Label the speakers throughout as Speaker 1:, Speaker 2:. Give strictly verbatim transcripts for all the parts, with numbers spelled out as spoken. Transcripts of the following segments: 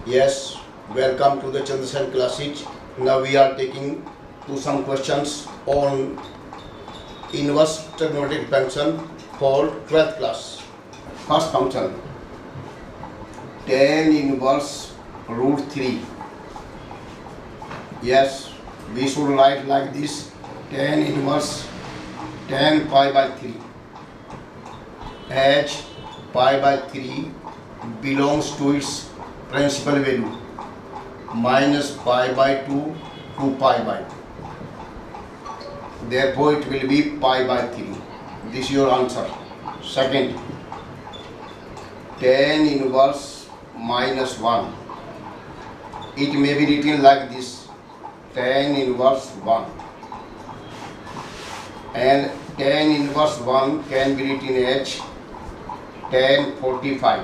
Speaker 1: Yes, welcome to the Chandrasen classes. Now we are taking to some questions on inverse trigonometric function for twelfth class. First function, tan inverse root three. Yes, we should write like this: tan inverse tan pi by three. H pi by three belongs to its principal value minus pi by two to pi by two. Therefore, it will be pi by three. This is your answer. Second, tan inverse minus one. It may be written like this: tan inverse one. And tan inverse one can be written as tan forty-five.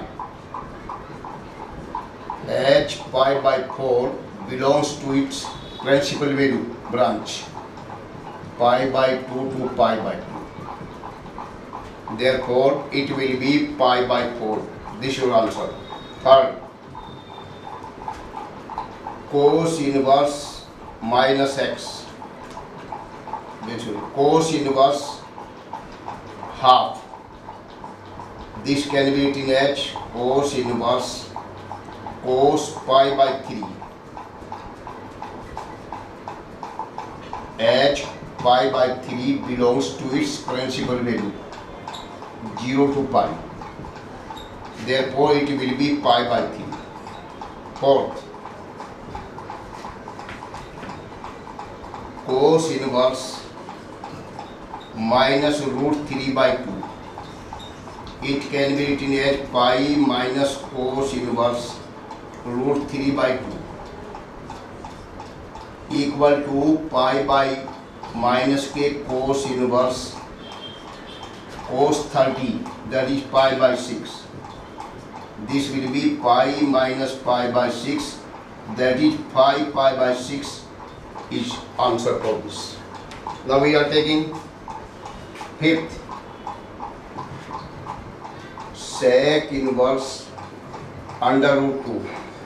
Speaker 1: H pi by four belongs to its principal value branch pi by two to pi by two. Therefore, it will be pi by four. This is your answer. Third, cos inverse minus x. Cos inverse half. This can be written as cos inverse cos pi by three. H pi by three belongs to its principal value zero to pi. Therefore, it will be pi by three. Fourth, cos inverse minus root three by two. It can be written as pi minus cos inverse root three by two equal to pi by minus k cos inverse cos thirty, that is pi by six. This will be pi minus pi by six, that is pi pi by six is answer for this. Now we are taking fifth, sec inverse under root two.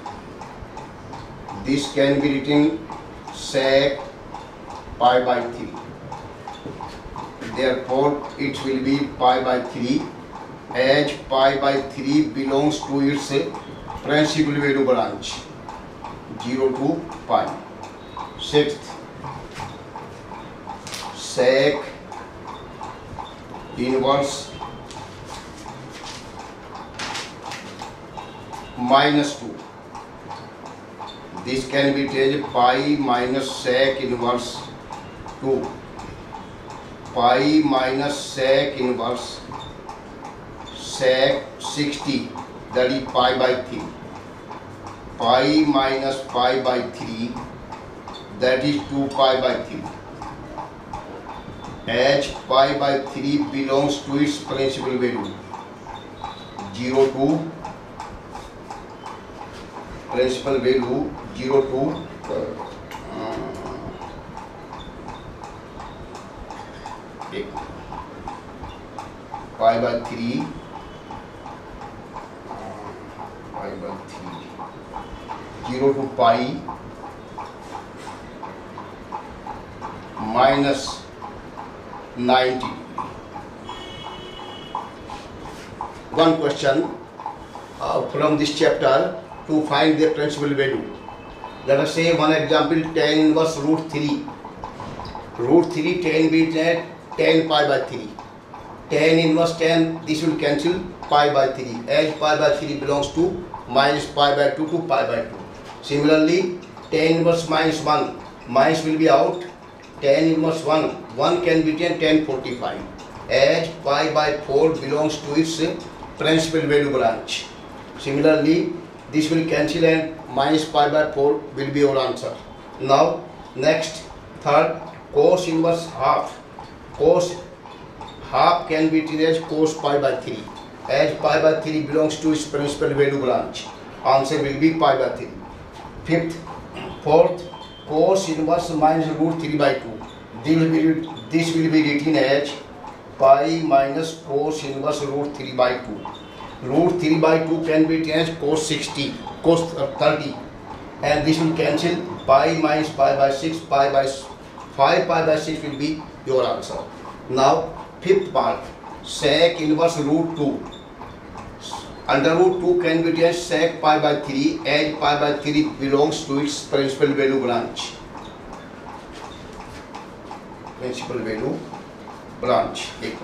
Speaker 1: This can be written sec pi by three. Therefore, it will be pi by three. H pi by three belongs to its principal value branch zero to pi. Sixth, sec inverse minus two. This can be taken pi minus sec inverse two. Pi minus sec inverse sec sixty, that is pi by three. Pi minus pi by three, that is two pi by three. H pi by three belongs to its principal value zero to principal value zero to uh, pi by three pi by three zero to pi minus ninety. One question uh, from this chapter to find their principal value. Let us say one example, tan inverse root three. Root three tan be tan pi by three. Tan inverse tan, this will cancel pi by three. As pi by three belongs to minus pi by two to pi by two. Similarly, tan inverse minus one. Minus will be out. Tan inverse one. one can be tan forty-five. As pi by four belongs to its principal value branch. Similarly, this will cancel and minus pi by four will be your answer. Now, next, third, cos inverse half. Cos half can be written as cos pi by three. As pi by three belongs to its principal value branch. Answer will be pi by three. Fifth, fourth, cos inverse minus root three by two. This will be, this will be written as pi minus cos inverse root three by two. Root three by two can be written as cos sixty, cos thirty, and this will cancel. Pi minus pi by six, pi by five pi by six will be your answer. Now fifth part, sec inverse root two. Under root two can be written as sec pi by three, as pi by three belongs to its principal value branch. Principal value branch.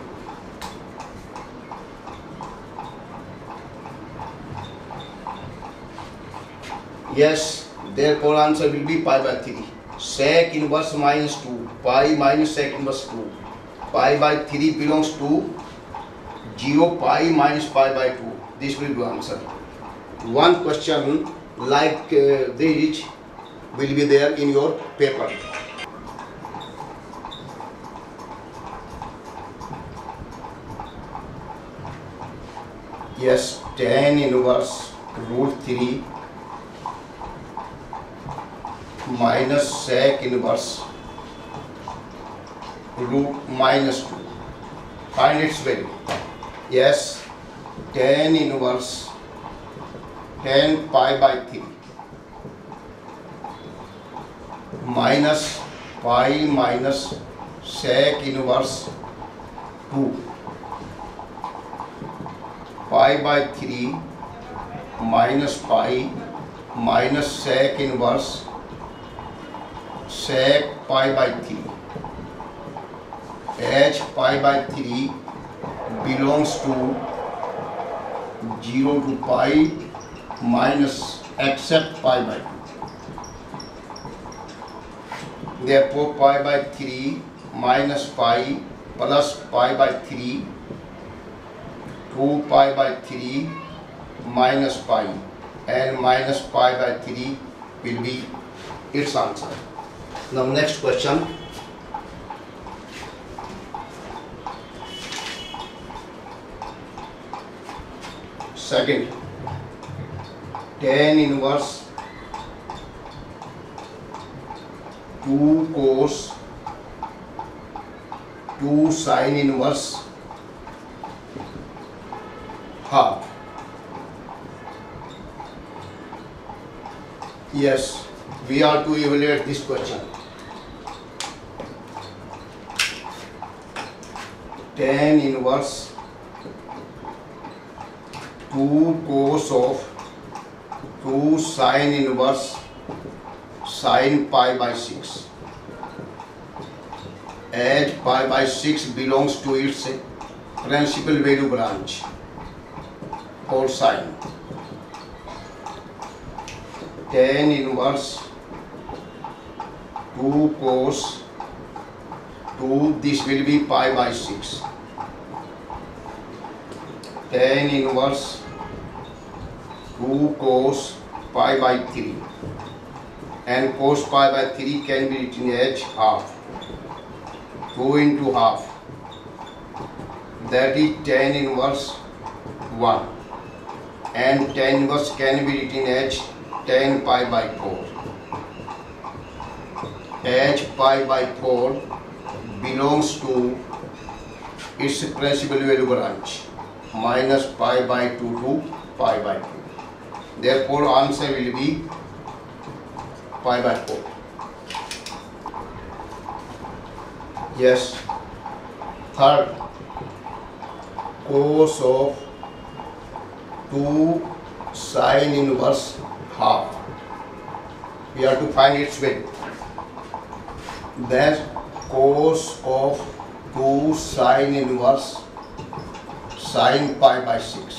Speaker 1: Yes, therefore answer will be pi by three. Sec inverse minus two, pi minus sec inverse two. Pi by three belongs to zero, pi minus pi by two. This will be answer. One question like uh, this will be there in your paper. Yes, tan inverse root three minus sec inverse root minus two. Find its value. Yes, tan inverse tan pi by three minus pi minus sec inverse two. Pi by three minus pi minus sec inverse sec pi by three. H pi by three belongs to zero to pi minus except pi by two. Therefore pi by three minus pi plus pi by three, two pi by three minus pi, and minus pi by three will be its answer. Now next question. Second, tan inverse two cos two sin inverse half. Yes, we are to evaluate this question. Tan inverse two cos of two sin inverse sin pi by six. As pi by six belongs to its principal value branch or sin. Tan inverse two cos two, this will be pi by six. Tan inverse two cos pi by three, and cos pi by three can be written as half. two into half, that is tan inverse one, and tan inverse can be written as tan pi by four. H pi by four belongs to its principal value branch, minus pi by two to pi by two. Therefore answer will be pi by four. Yes. Third, cos of two sin inverse half. We have to find its value. Then cos of two sin inverse sin pi by six.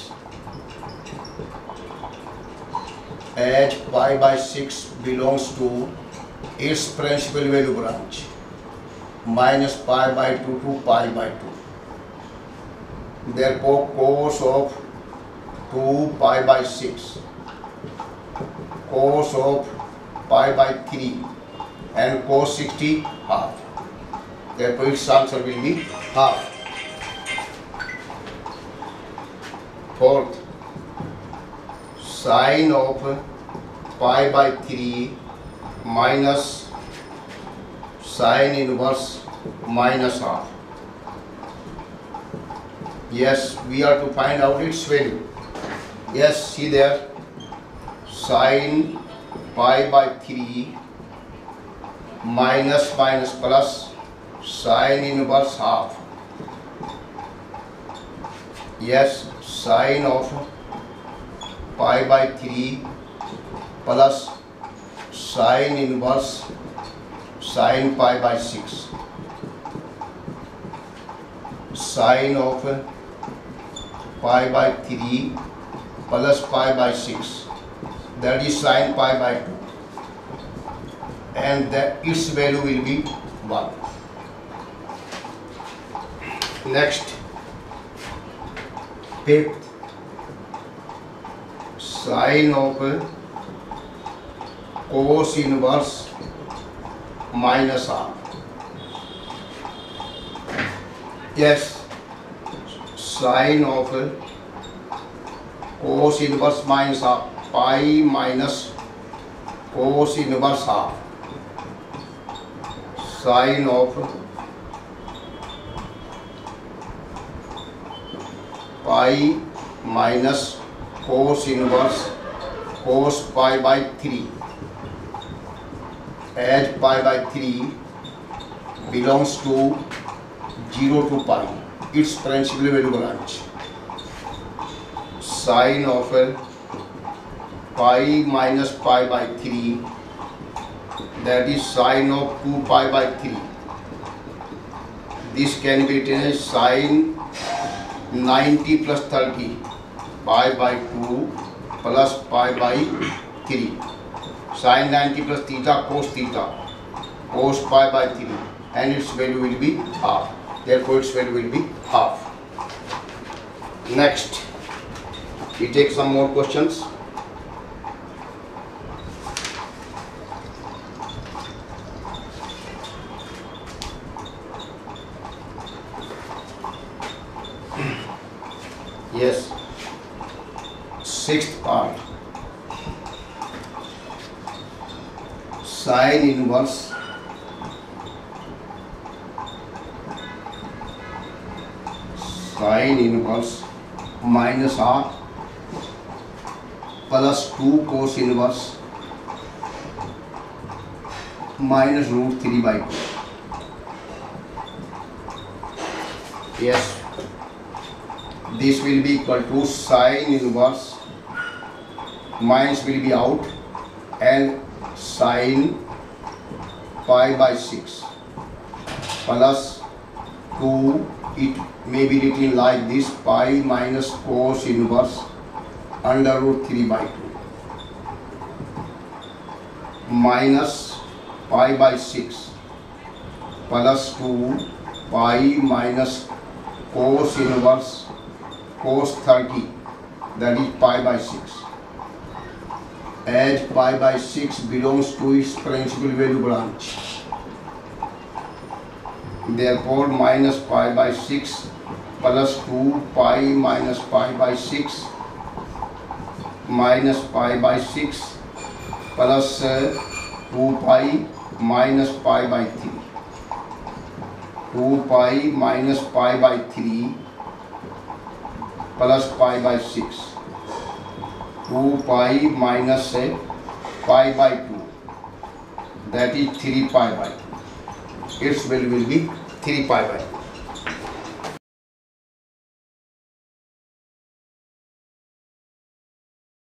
Speaker 1: As pi by six belongs to its principal value branch, minus pi by two to pi by two. Therefore cos of two pi by six, cos of pi by three, and cos sixty half. Therefore its answer will be half. Fourth, sin of pi by three minus sin inverse minus half. Yes, we are to find out its value. Yes, see there, sine pi by three minus minus plus sine inverse half. Yes, sine of pi by three plus sine inverse sine pi by six. Sine of pi by three plus pi by six, that is sine pi by two, and that its value will be one. Next, fifth, sine of cos inverse minus half. Yes, sine of cos inverse minus half, pi minus cos inverse half. Sine of pi minus cos inverse cos pi by three, as pi by three belongs to zero to pi, its principal value branch. Sine of pi minus pi by three, that is sine of two pi by three. This can be written as sine ninety plus thirty, pi by two plus pi by three. Sine ninety plus theta cos theta, cos pi by three, and its value will be half. Therefore, its value will be half. Next, we take some more questions. Yes, sixth part, sine inverse sine inverse minus half plus two cos inverse minus root three by two. Yes, this will be equal to sine inverse, minus will be out, and sine pi by six plus two, it may be written like this, pi minus cos inverse under root three by two minus pi by six plus two pi minus cos inverse cos thirty, that is pi by six, as pi by six belongs to its principal value branch. Therefore, minus pi by six plus two pi minus pi by six minus pi by six plus uh, two pi minus pi by three. two pi minus pi by three plus pi by six. two pi minus uh, pi by two, that is three pi by two. Its value will be three pi by two.